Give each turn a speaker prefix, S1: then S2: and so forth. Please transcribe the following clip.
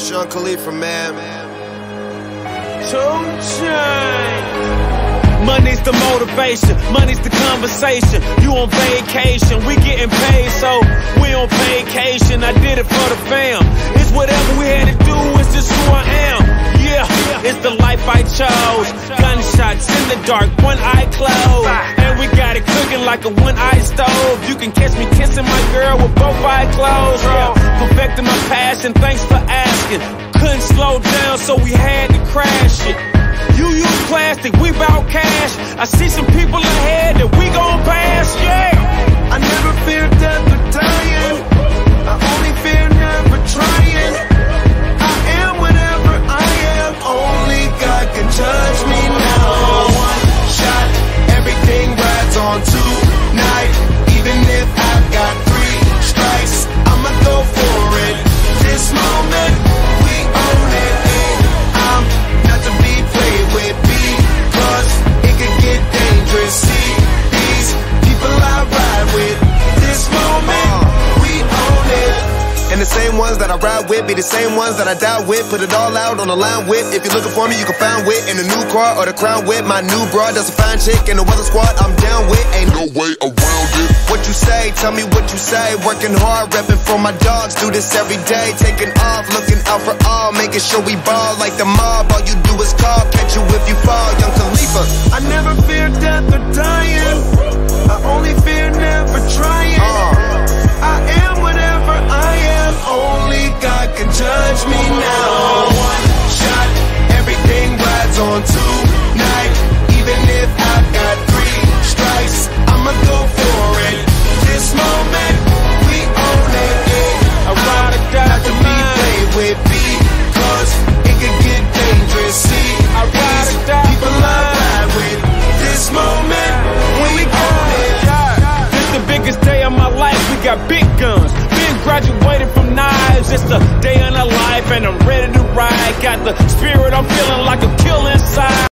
S1: Sean Khalifa, man.
S2: 2 Chainz. Money's the motivation, money's the conversation. You on vacation, we getting paid, so we on vacation. I did it for the fam. It's whatever we had to do, it's just who I am. Yeah, it's the life I chose. Gunshots in the dark, one eye closed, and we got it cooking like a one-eye stove. You can catch me kissing my girl with both eyes closed. Yeah, perfecting my passion, thanks for asking. Couldn't slow down, so we had to crash it. You use plastic, we bout cash. I see some people ahead that we gon' pass, yeah.
S3: I never fear death or dying. I only fear never trying. I am whatever I am. Only God can judge me now. One shot, everything rides on tonight. Even if I've got 3 strikes, I'ma go for it. This moment, we own it. I'm not to be played with, because it could get dangerous. See, these people I ride with. This moment, we own it.
S1: And the same ones that I ride with be the same ones that I die with. Put it all out on the line with. If you're looking for me, you can find wit in the new car or the crown with. My new broad does a fine chick in the weather squad. I'm down with, ain't no way around it. What you say, tell me what you say. Working hard, repping for my dogs. Do this every day, taking off, looking out for all, making sure we ball like the mob. All you do is call, catch you if you fall, Young Khalifa.
S3: I never fear death or dying. I only fear never trying. I am whatever I am. Only God can judge me now. One shot, everything rides on tonight. Even if I've got 3 strikes, I'ma go for it. This moment, we own it.
S2: I ride or die
S3: Not to be played with, because it could get dangerous. See,
S2: I ride or die
S3: people I ride with. This moment, we own it.
S2: This the biggest day of my life, we got big guns. Been graduated from knives, it's the day of the life, and I'm ready to ride. Got the spirit, I'm feeling like a kill inside.